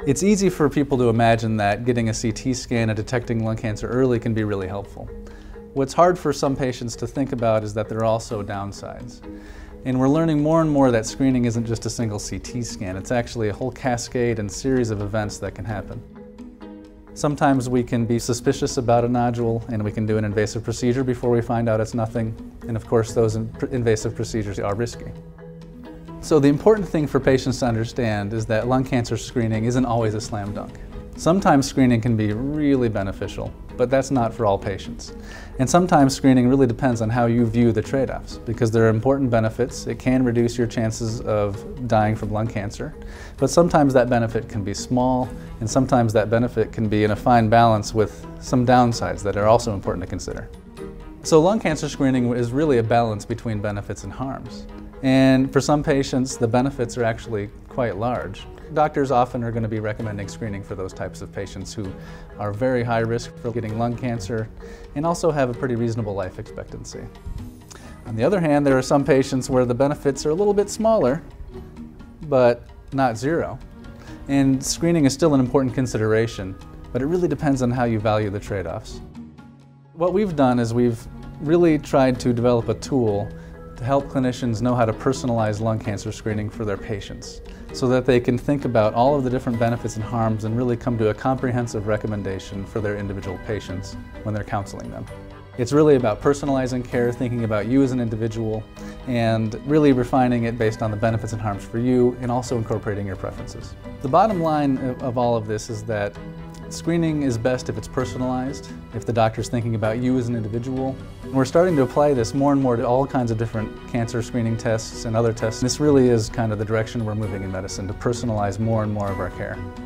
It's easy for people to imagine that getting a CT scan and detecting lung cancer early can be really helpful. What's hard for some patients to think about is that there are also downsides. And we're learning more and more that screening isn't just a single CT scan, it's actually a whole cascade and series of events that can happen. Sometimes we can be suspicious about a nodule and we can do an invasive procedure before we find out it's nothing. And of course those invasive procedures are risky. So the important thing for patients to understand is that lung cancer screening isn't always a slam dunk. Sometimes screening can be really beneficial, but that's not for all patients. And sometimes screening really depends on how you view the trade-offs, because there are important benefits. It can reduce your chances of dying from lung cancer, but sometimes that benefit can be small, and sometimes that benefit can be in a fine balance with some downsides that are also important to consider. So lung cancer screening is really a balance between benefits and harms. And for some patients, the benefits are actually quite large. Doctors often are going to be recommending screening for those types of patients who are very high risk for getting lung cancer and also have a pretty reasonable life expectancy. On the other hand, there are some patients where the benefits are a little bit smaller, but not zero. And screening is still an important consideration, but it really depends on how you value the trade-offs. What we've done is we've really tried to develop a tool to help clinicians know how to personalize lung cancer screening for their patients, so that they can think about all of the different benefits and harms and really come to a comprehensive recommendation for their individual patients when they're counseling them. It's really about personalizing care, thinking about you as an individual, and really refining it based on the benefits and harms for you, and also incorporating your preferences. The bottom line of all of this is that screening is best if it's personalized, if the doctor's thinking about you as an individual. We're starting to apply this more and more to all kinds of different cancer screening tests and other tests. This really is kind of the direction we're moving in medicine, to personalize more and more of our care.